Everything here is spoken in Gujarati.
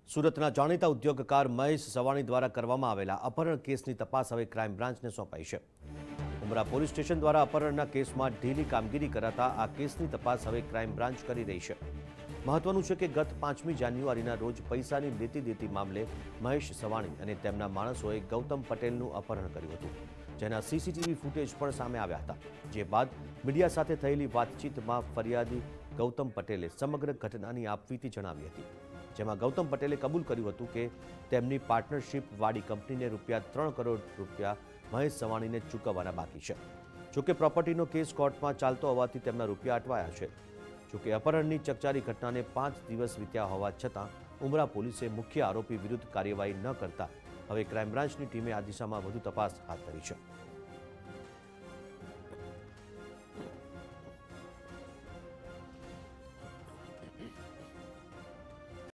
સુરતના જાણીતા ઉદ્યોગકાર મહેશ સવાણી દ્વારા કરવામાં આવેલા અપહરણ કેસની તપાસ હવે ક્રાઇમ બ્રાન્ચને સોંપાઈ છે। ઉમરા પોલીસ સ્ટેશન દ્વારા અપહરણના કેસમાં ઢીલી કામગીરી કરાતા આ કેસની તપાસ હવે ક્રાઇમ બ્રાન્ચ કરી રહી છે। મહત્વનું છે કે ગત 5મી જાન્યુઆરીના રોજ પૈસાની લેતી-દેતી મામલે મહેશ સવાણી અને તેમના માણસોએ ગૌતમ પટેલનું અપહરણ કર્યું હતું, જેના સીસીટીવી ફૂટેજ પણ સામે આવ્યા હતા। જે બાદ મીડિયા સાથે થયેલી વાતચીતમાં ફરિયાદી ગૌતમ પટેલે સમગ્ર ઘટનાની આપવીતી જણાવી હતી, જેમાં ગૌતમ પટેલે કબૂલ કર્યું હતું કે તેમની પાર્ટનરશિપ વાળી કંપનીને ₹3 કરોડ મહેશ સવાણીને ચૂકવવાના બાકી છે। જોકે પ્રોપર્ટીનો કેસ કોર્ટમાં ચાલતો હોવાથી તેમના રૂપિયા અટવાયા છે। જોકે અપહરણની ચકચારી ઘટનાને 5 દિવસ વીત્યા હોવા છતાં ઉમરા પોલીસે મુખ્ય આરોપી વિરુદ્ધ કાર્યવાહી ન કરતા હવે ક્રાઇમ બ્રાન્ચની ટીમે આ દિશામાં વધુ તપાસ હાથ ધરી છે।